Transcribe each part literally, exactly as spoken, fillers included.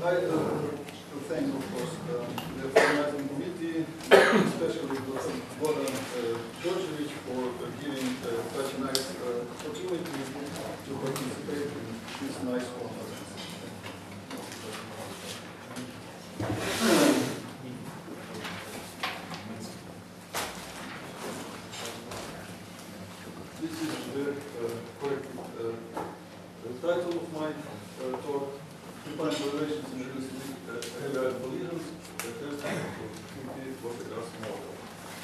I uh, to thank, of course, uh, the organizing committee, especially Doctor Goran uh, Georgievich, for uh, giving uh, such a nice uh, opportunity to participate in this nice conference. This is the uh, correct uh, the title of my uh, talk. Defined relations in realistic uh, heavy collisions, the testing of Q P gas model.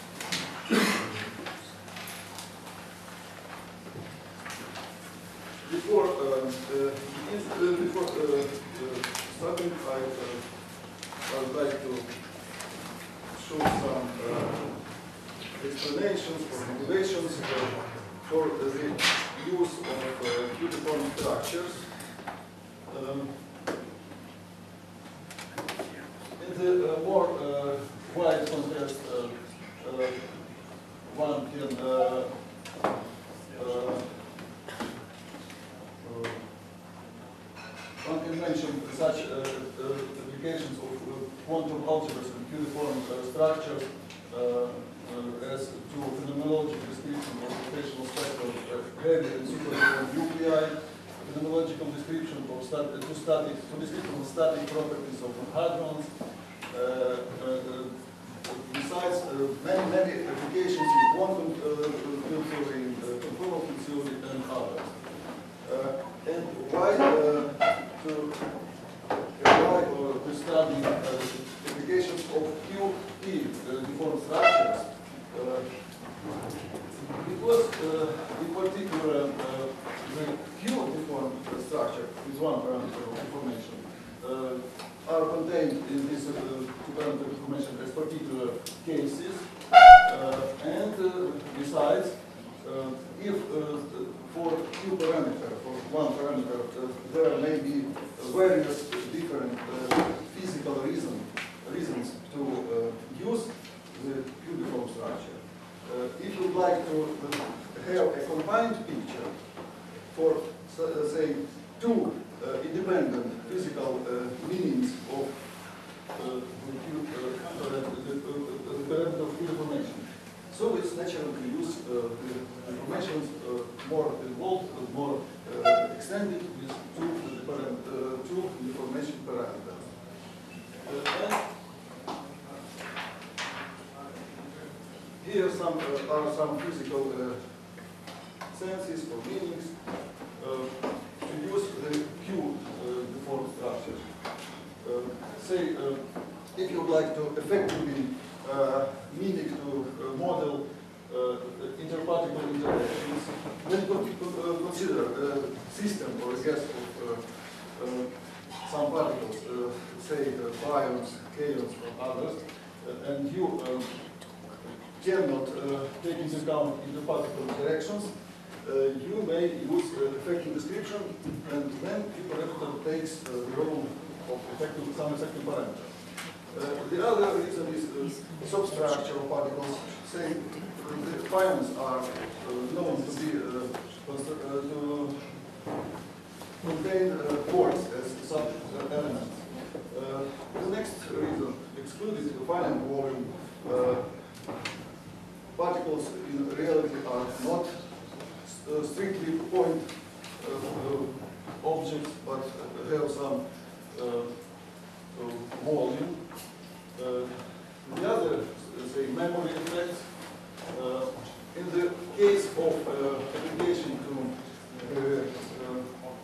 Before, uh, uh, uh, before uh, uh, starting, I, uh, I would like to show some uh, explanations or motivations uh, for the use of uh, Q-deformed structures. Um, in the uh, more uh, wide context, uh, uh, one can uh, uh, uh, one can mention such uh, uh, applications of uh, quantum algebras and Q-deformed uh, structures uh, uh, as to phenomenological description of rotational spectrum of heavy and superheavy nuclei, phenomenological description of stat to static to description of static properties of hadrons. Uh, uh, besides uh, many many applications in quantum uh, field theory, uh, conformal field theory, and others. Uh, and why uh, to why uh, to study uh, applications of Q P uh, deformed structures? Uh, because uh, in particular uh, the Q deformed structure is one parameter of deformation. Uh, are contained in this uh, two-parameter deformation as particular cases, uh, and uh, besides, uh, if uh, for Q parameter, for one parameter, uh, there may be various different uh, physical reason, reasons to uh, use the Q-deformed structure. Uh, if you'd like to uh, have a combined picture for, uh, say, two uh, independent physical uh, meanings of uh, the parameter of Q-deformation, so it's natural to use uh, the deformations uh, more involved, uh, more uh, extended with two, uh, two deformation parameters. Uh, and here some uh, are some physical uh, senses or meanings uh, to use the Q uh, deformed structure. Uh, say, uh, if you would like to effectively uh, mimic to uh, model uh, interparticle interactions, then you consider a system or a guess of uh, uh, some particles, uh, say uh, ions, kaons, or others, uh, and you um, cannot uh, take into account interparticle interactions. Uh, you may use uh, effective description, and then Q parameter takes uh, the role of effective, some effective parameter. Uh, the other reason is uh, substructure of particles. Say the ions are uh, known to be uh, uh, to contain uh, quarks as sub elements. Uh, the next reason, excluded finite volume. Uh, particles in reality are not Uh, strictly point uh, uh, objects, but uh, have some uh, uh, volume. Uh, the other, uh, say, memory effects. Uh, in the case of uh, application to uh, uh,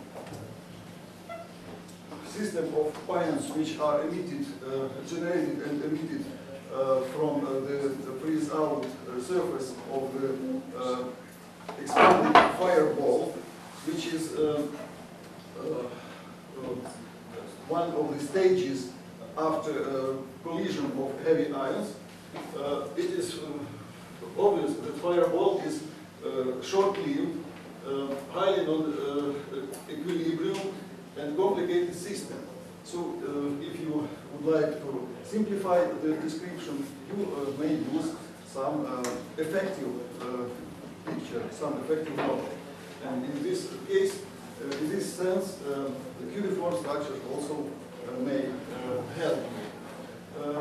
system of ions which are emitted, uh, generated and emitted uh, from uh, the, the freeze-out uh, surface of the uh, expanded fireball, which is uh, uh, uh, one of the stages after uh, collision of heavy ions. Uh, it is uh, obvious that fireball is uh, short-lived, uh, highly non-equilibrium, uh, and complicated system. So uh, if you would like to simplify the description, you uh, may use some uh, effective uh, picture, some effective model. And in this case, uh, in this sense, uh, the Q-deformed structures also uh, may uh, help. Uh,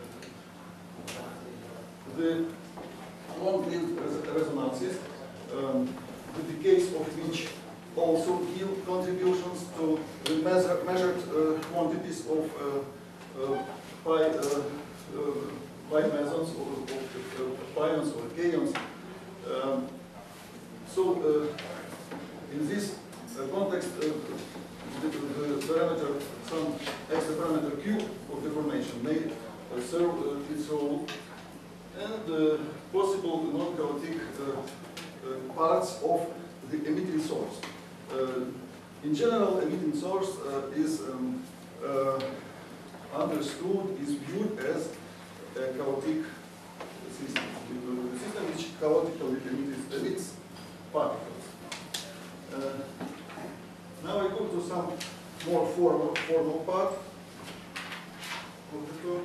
the long-lived res resonances, um, with the case of which also give contributions to the measure, measured uh, quantities of uh, uh, pi, uh, uh, pi mesons or of, uh, pions or kaons. Um, so, uh, in this uh, context, uh, the, the parameter, some extra parameter Q of deformation may uh, serve uh, its role, and uh, possible non-chaotic uh, uh, parts of the emitting source. Uh, in general, emitting source uh, is um, uh, understood, is viewed as a chaotic system, a system which chaotically emits, emits particles. Uh, now I go to some more formal, formal part of the talk.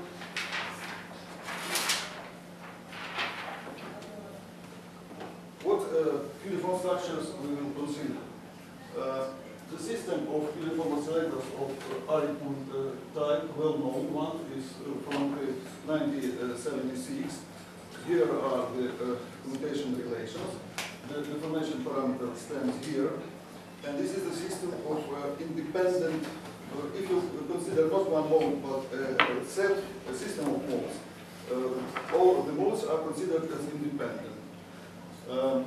What uh, cuneiform structures we will consider? Uh, the system of cuneiform oscillators of uh, Aripun uh, type, well-known one, is uh, from uh, nineteen seventy-six. Here are the uh, commutation relations. The deformation parameter stands here. And this is the system of uh, independent, uh, if you consider not one mode, but uh, a set, a system of modes. Uh, all of the modes are considered as independent. Um,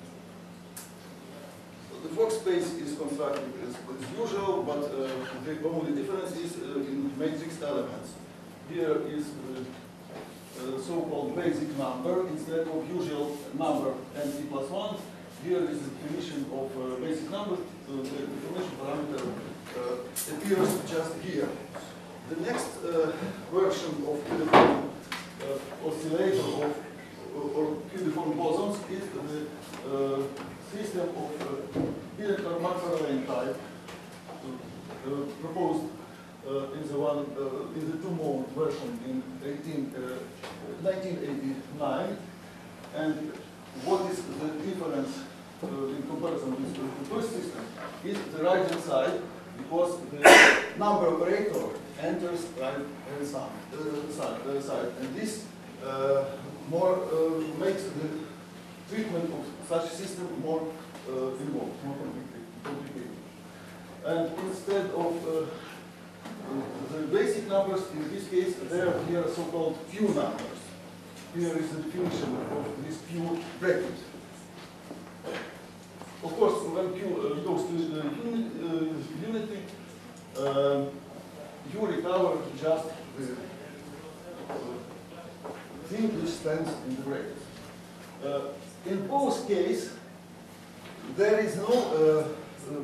the Fock space is constructed as, as usual, but uh, the only difference is uh, in matrix elements. Here is the uh, so-called basic number instead of usual number n t plus one. Here is the definition of uh, basic number. Uh, the information parameter uh, appears just here. The next uh, version of cuneiform uh, oscillator of or cuneiform bosons is the uh, system of uh, Binet-Macfarlane type uh, uh, proposed uh, in the one uh, in the two-mode version in nineteen eighty-nine. And what is the difference uh, in comparison with the first system is the right-hand side, because the number operator enters right-hand side, uh, side, uh, side, and this uh, more uh, makes the treatment of such system more uh, involved, more complicated. And instead of uh, the basic numbers, in this case, there are here so-called few numbers. Here is the definition of this few bracket. Of course, when Q uh, goes to the uni uh, unity, uh, you recover just the uh, thing which stands in the bracket. Uh, in both cases, there is no uh, uh,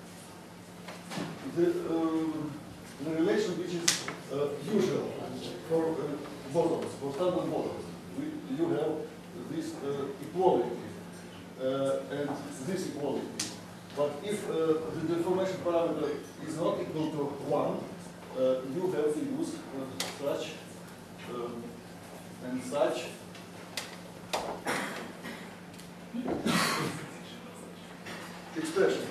the, uh, the relation which is uh, usual for uh, bosons, for standard bosons. We, you have this uh, equality uh, and this equality. But if uh, the deformation parameter is not equal to one, uh, you have to use uh, such um, and such expressions.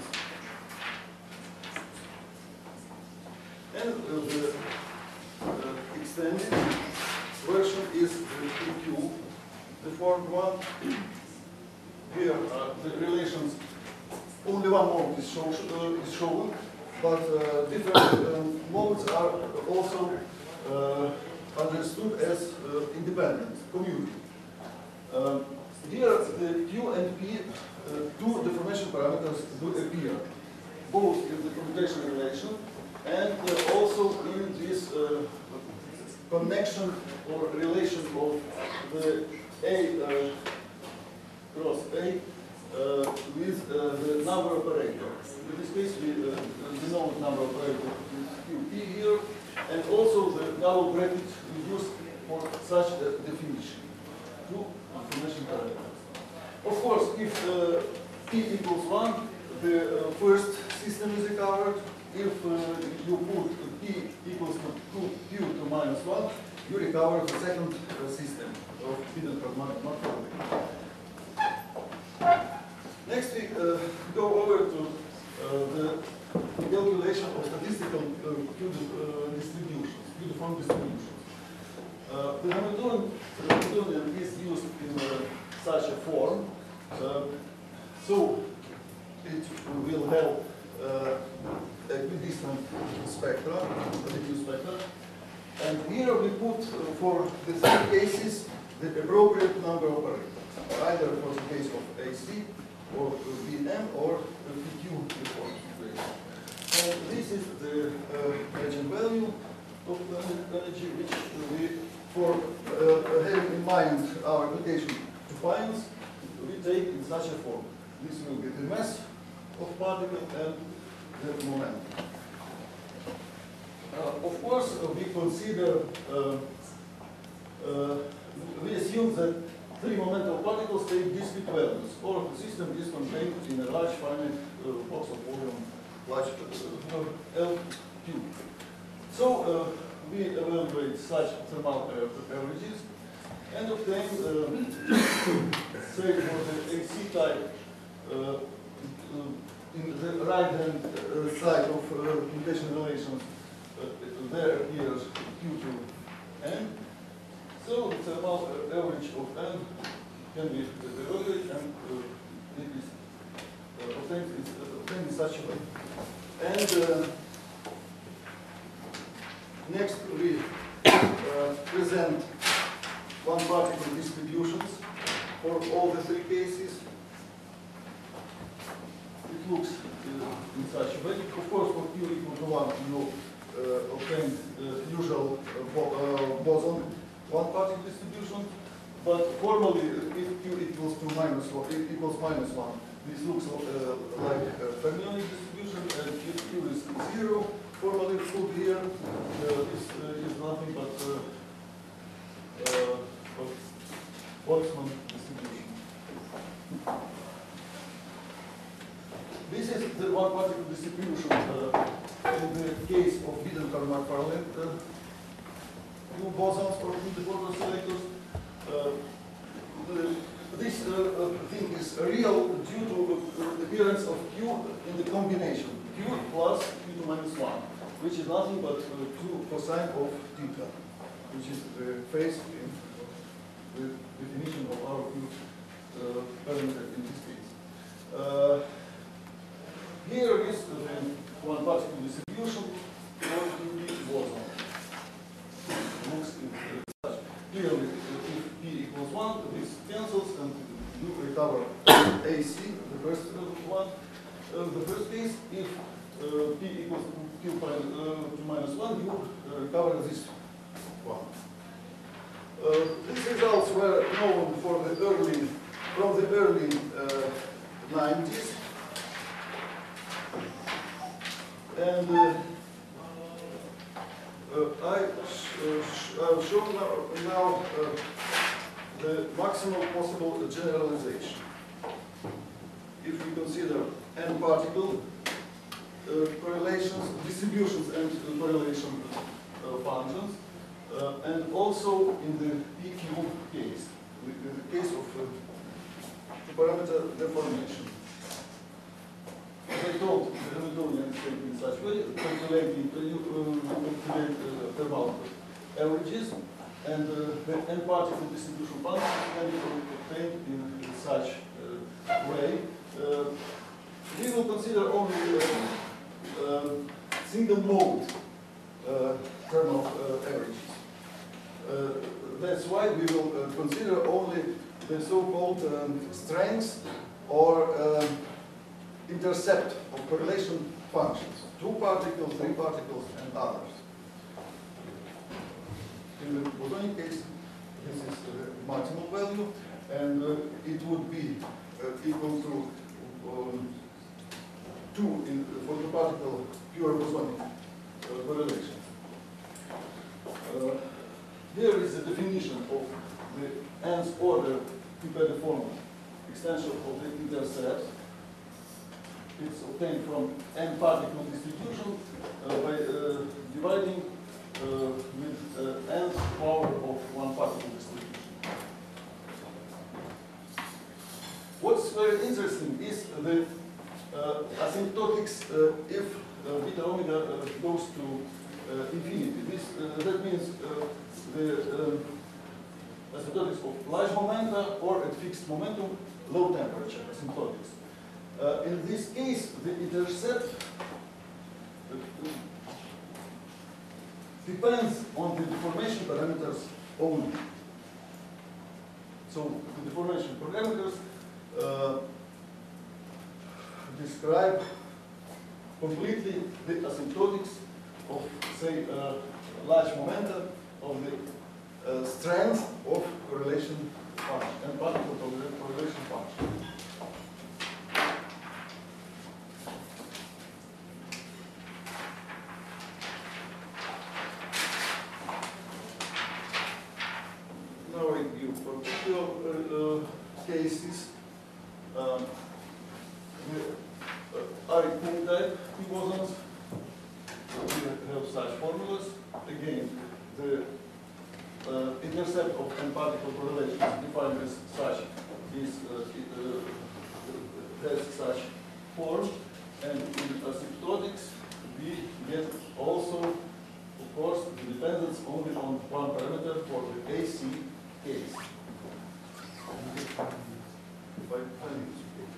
And uh, the uh, extended version is the P Q, the formed one. Here are the relations. Only one mode is, show, uh, is shown, but uh, different um, modes are also uh, understood as uh, independent, commutative. Um, here, the Q and P, uh, two deformation parameters do appear, both in the commutation relation and uh, also in this uh, connection or relation of the A uh, cross A uh, with uh, the number operator. In this case, we uh, denote number operator with Q P here, and also the double bracket we use for such a definition. Two information parameters. Of course, if uh, P equals one, the uh, first system is recovered. If uh, you put P equals to two Q to minus one, you recover the second uh, system of Binet-Macfarlane. Next we uh, go over to uh, the calculation of statistical uh, Q uh, distributions, Q form distributions. Uh, the Hamiltonian, the Hamiltonian is used in uh, such a form, uh, so it will have uh, equidistant spectra, diffuse spectra, and here we put uh, for the three cases the appropriate number of operators, either for the case of A C or V M or P Q form. And this is the uh, eigenvalue of the energy which we, for uh, having in mind our application to finance, we take in such a form. This will be the mass of particle and the momentum. Uh, of course, uh, we consider, uh, uh, we assume that three momental particles take discrete values, or the system is contained in a large finite uh, box of volume, large uh, L cube. So uh, we evaluate such thermal averages and obtain, uh, say, for the A C type, uh, uh, in the right-hand uh, side of uh, computation relations, uh, there appears Q to N. So the thermal average of N can be evaluated and uh, it is uh, obtained, uh, obtained in such a way. And uh, next we uh, present one particle distributions for all the three cases. It looks uh, in such a way. Of course, for Q equal to one, you uh, obtain the usual uh, bo uh, boson one particle distribution, but formally, if Q equals to minus one, it equals minus one, this looks uh, like a fermionic distribution, and if Q is zero, formally put here, uh, this uh, is nothing but uh, uh, Boltzmann distribution. This is the one particle distribution uh, in the case of Biden-Karman-Farland uh, two bosons or interphoton oscillators. Uh, the, this uh, thing is real due to the appearance of Q in the combination Q plus Q to minus one, which is nothing but uh, two cosine of theta, which is the phase in the definition of our Q uh, parameter in this case. Uh, here is the one particle distribution for the boson. Looks uh, clearly if P equals one, this cancels and you recover A C, the first one. Uh, the first case, if uh, P equals to Q uh, to minus one, you uh, recover this one. Uh, these results were known for the early, from the early uh, nineties. And uh, uh, I sh uh, sh show now, now uh, the maximal possible generalization. If we consider n particle uh, correlations, distributions, and uh, correlation uh, functions, uh, and also in the P Q case, in the case of uh, parameter deformation. As I told, the Hamiltonian is taken in such way, calculating uh, calculate uh, thermal averages, and uh, the n particle distribution function can be obtained in, in such uh, way. Uh, we will consider only uh, uh, single mode uh, thermal uh, averages. Uh, that's why we will uh, consider only the so-called um, strengths or um, intercept of correlation functions. Two particles, three particles, and others. In the bosonic case, this is the maximal value, and uh, it would be uh, equal to um, two in, for the particle pure bosonic uh, correlation. Uh, here is the definition of the nth order two-pedal formula, extension of the intercept. It's obtained from n particle distribution uh, by uh, dividing uh, with uh, nth power of one particle distribution. What's very interesting is the uh, asymptotics uh, if uh, beta omega uh, goes to uh, infinity. This, uh, that means uh, the um, asymptotics of large momenta or at fixed momentum, low temperature asymptotics. Uh, in this case, the intercept uh, depends on the deformation parameters only. So the deformation parameters uh, describe completely the asymptotics of, say, uh, large momenta of the uh, strength of correlation function and particle correlation function. Now I give particular uh, uh, cases. Um, the uh, Arik type P bosons. We have such formulas. Again, the uh, intercept of n particle correlation is defined as such. Is uh, it, uh, has such form, and in asymptotics we get also, of course, the dependence only on one parameter for the A C case. If I find it.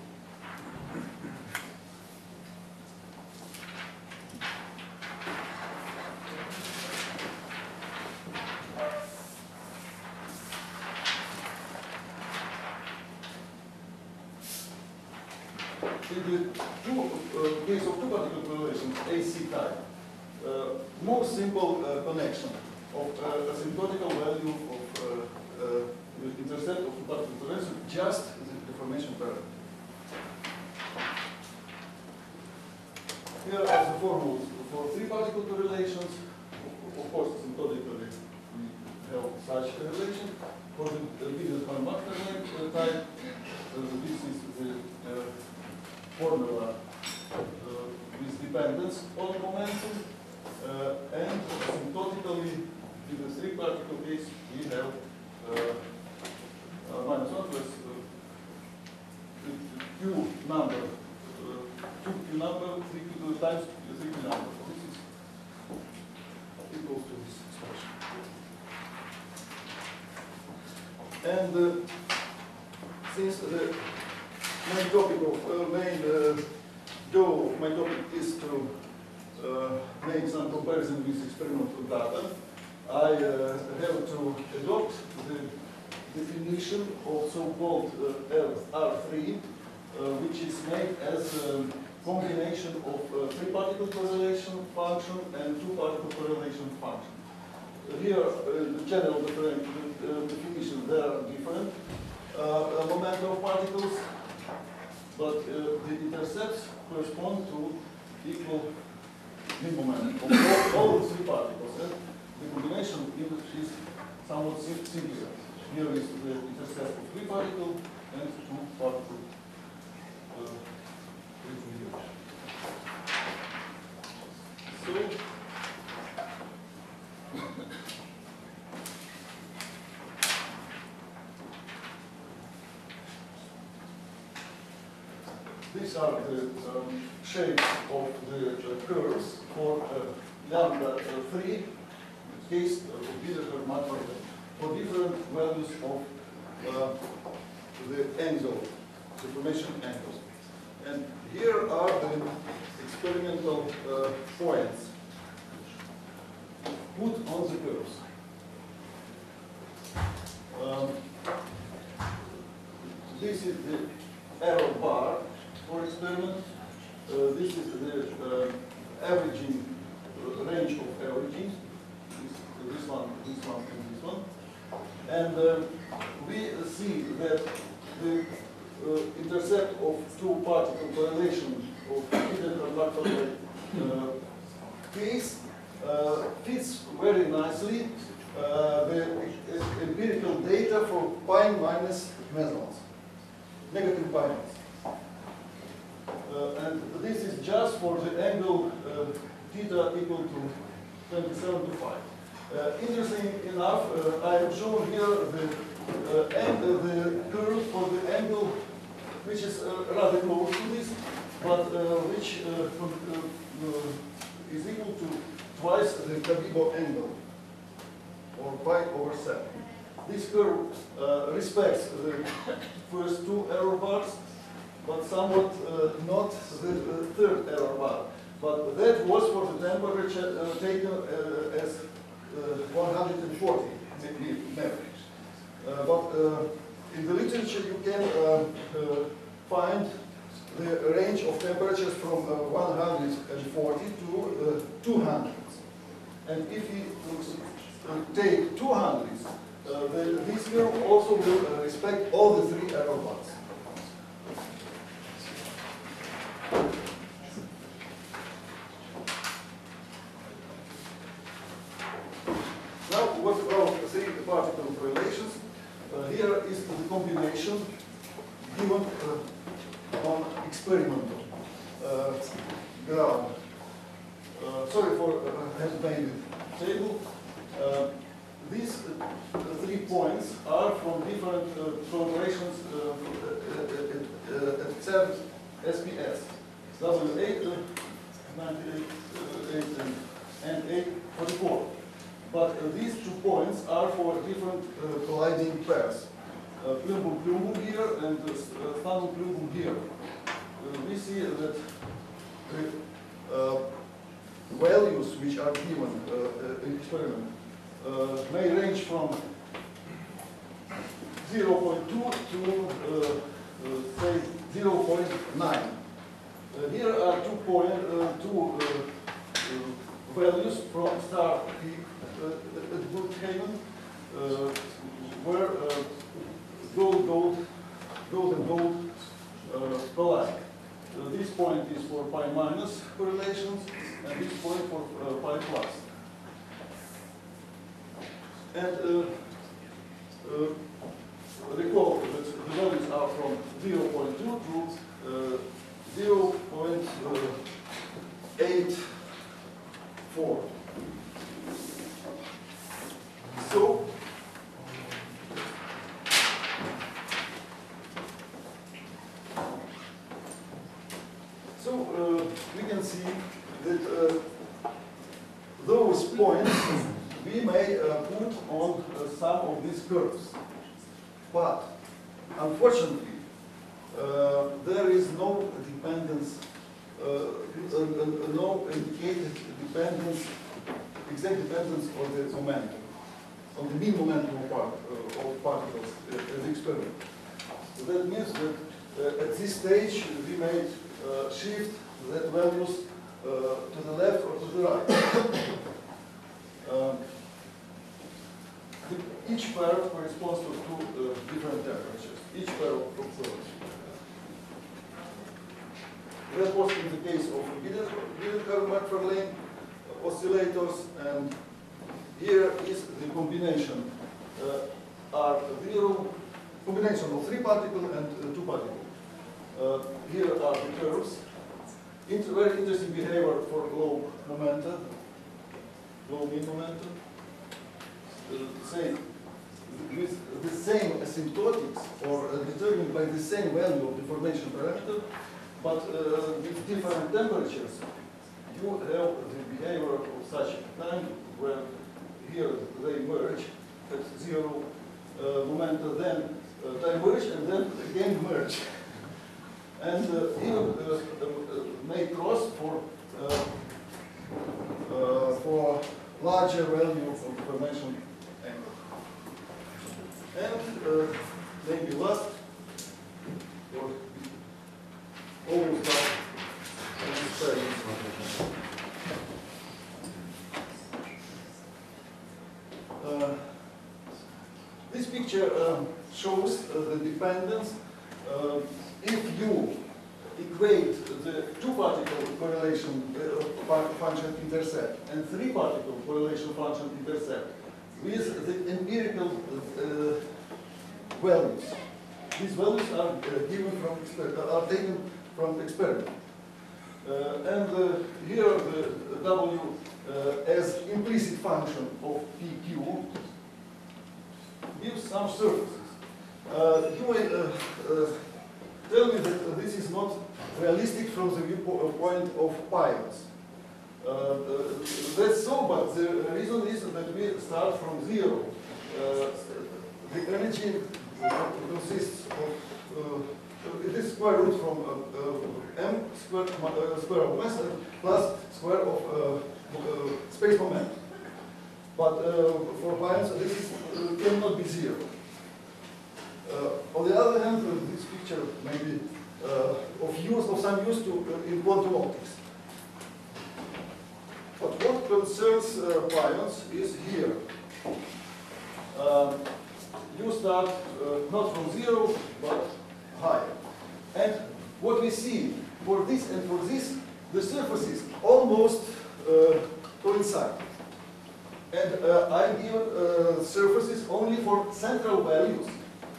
In the two, uh, case of two particle correlations, A C type, uh, more simple uh, connection of uh, asymptotical value of uh, uh, the intercept of two particle correlation, just the deformation parameter. Here are the formulas for three particle correlations. Of, of course, asymptotically we have such a relation. For the Wiedemann-Magdalena type, uh, this is the uh, formula uh, with dependence on momentum, uh, and asymptotically in the three particle case we have uh, uh, minus one plus uh, the Q number, uh, two Q number, three Q times three Q number. This is equal to this expression. And uh, since the main topic of uh, main uh, goal of my topic is to uh, make some comparison with experimental data, I uh, have to adopt the definition of so-called uh, R three, uh, which is made as a combination of uh, three particle correlation function and two particle correlation function. Here, uh, the general different, uh, definition, they are different uh, momenta of particles, but uh, the intercepts correspond to equal mean momentum of all, all the three particles. And the combination is somewhat simpler. Here is the intercept of three particles and two particle uh, So, these are the um, shapes of the uh, curves for uh, lambda uh, three, case of Wiedemann-Magdalena, for different values of uh, the angle, deformation angles. And here are the experimental uh, points put on the curves. Um, this is the error bar for experiment. Uh, this is the uh, averaging uh, range of averaging. This, this one, this one, and this one. And uh, we see that the uh, intercept of two particle correlation of Wiedemann-Magdalena uh, case uh, fits very nicely uh, the empirical data for pi minus mesons, negative pi minus. Uh, and this is just for the angle uh, theta equal to twenty-seven to five. Uh, interesting enough, uh, I have shown here the, uh, and, uh, the curve for the angle which is uh, rather close to this, but uh, which uh, uh, is equal to twice the Cabibbo angle, or pi over seven. This curve uh, respects the first two error bars, but somewhat uh, not the uh, third error bar. But that was for the temperature uh, taken uh, as uh, one hundred forty metrics. Uh, but uh, in the literature you can uh, uh, find the range of temperatures from uh, one hundred forty to uh, two hundred. And if you uh, take two hundred, uh, the, this curve also will uh, respect all the three error bars. Now, what about the three particle relations? Uh, here is the combination given uh, on experimental uh, ground. Uh, sorry for uh, having made the table. Uh, these uh, three points are from different uh, correlations uh, at, at, at, at seven S P S. W eight, uh, ninety-eight, uh, eight, and, and eight forty-four. But uh, these two points are for different uh, colliding pairs. Uh, Plumbum-Plumbum here and uh, Stanum-Plumbum here. Uh, we see that the uh, values which are given uh, in experiment uh, may range from zero point two to uh, uh, say zero point nine. Uh, here are two point uh, two uh, uh, values from star peak uh, at Brookhaven, uh, where uh, gold, gold, gold and gold uh, collide. Uh, this point is for pi minus correlations, and this point for uh, pi plus. And uh, uh, recall that the values are from zero point two to uh, zero point eight four. So, so uh, we can see that uh, those points we may uh, put on uh, some of these curves. But unfortunately, uh, there is no dependence, uh, uh, uh, no indicated dependence, exact dependence on the momentum, on the mean momentum of, part, uh, of particles uh, in the experiment. So that means that uh, at this stage we may uh, shift the values uh, to the left or to the right. um, the, each pair corresponds to two uh, different temperatures, each pair of curves. That was in the case of Biddenkern-Macfarlane oscillators, and here is the combination uh, are zero, combination of three particle and uh, two particle. Uh, here are the curves. It's very interesting behavior for low momenta, low mean momentum. Uh, same, with the same asymptotics, or uh, determined by the same value of the formation parameter, but uh, with different temperatures. You have the behavior of such time where here they merge at zero uh, momenta, then uh, diverge, and then again merge. And uh, even uh, uh, may cross for uh, uh, for larger value of formation angle. And uh, maybe last, or almost last, uh, this picture uh, shows uh, the dependence. Uh, if you equate the two particle correlation uh, function intercept and three particle correlation function intercept with the empirical uh, values, these values are uh, given from exper are taken from experiment. Uh, and uh, here the W uh, as implicit function of P Q gives some surfaces. Uh, you may uh, uh, tell me that uh, this is not realistic from the viewpoint of pions. Uh, uh, that's so, but the reason is that we start from zero. Uh, the energy consists of, uh, it is square root from uh, uh, m square, uh, square of mass plus square of uh, uh, space moment. But uh, for pions, this is, uh, cannot be zero. Uh, on the other hand, uh, this picture may be uh, of use, of some use to uh, in quantum optics. But what concerns uh, pions is here. Uh, you start uh, not from zero, but higher. And what we see for this and for this, the surfaces almost uh, coincide. And uh, I give uh, surfaces only for central values.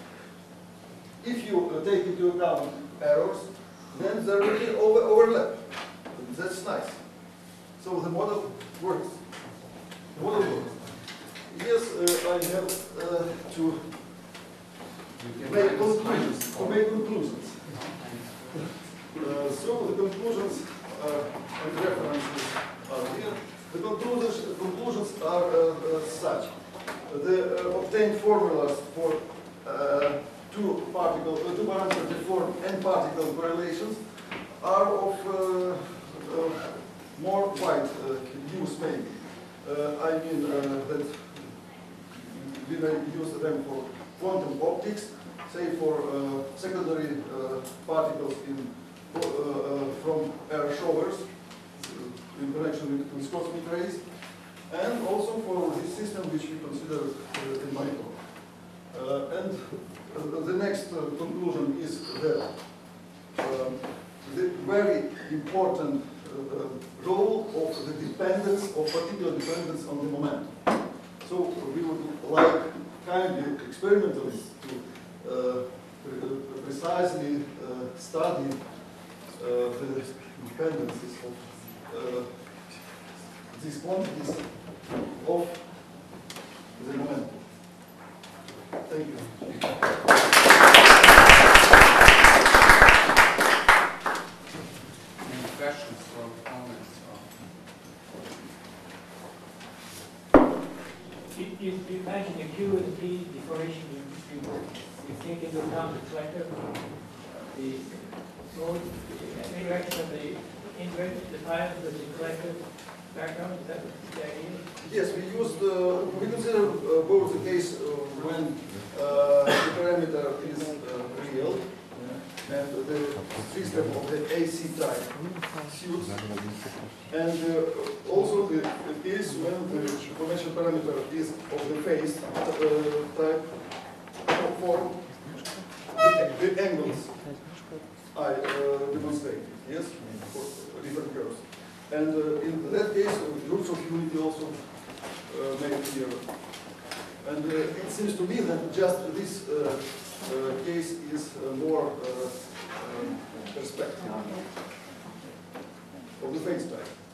If you uh, take into account errors, then there will be over overlap. That's nice. So the model works. The model works. Yes, uh, I have uh, to make conclusions. To make conclusions. Uh, so the conclusions uh, and references are here. The conclusions, conclusions are uh, uh, such. The uh, obtained formulas for uh, two particle, uh, two parameter deformed and particle correlations are of uh, uh, more wide uh, use maybe. Uh, I mean uh, that we may use them for quantum optics, say for uh, secondary uh, particles in, uh, uh, from air showers uh, in connection with, with cosmic rays, and also for this system which we consider uh, in my talk. Uh, and uh, the next uh, conclusion is that uh, the very important uh, role of the dependence, of particular dependence on the momentum. So we would like kindly experimentalists to uh, pre precisely uh, study uh, the dependencies of uh, these quantities of the momentum. Thank you. Any questions or comments? You, you, you mentioned the Q and P deformation. You, you, you think into account the collector, the mode, the interaction of the inverted, the pions with the collector background. Is that the idea? Yes, we used, uh, we consider uh, both the case uh, when uh, the parameter is uh, real and the system of the A C type suits, and uh, also the, the case when the information parameter is of the phase uh, type form, the, the angles I uh, demonstrated, yes, for different curves. And uh, in that case, uh, groups of unity also uh, made clear. And uh, it seems to me that just this uh, uh, case is uh, more uh, um, perspective of the phase type.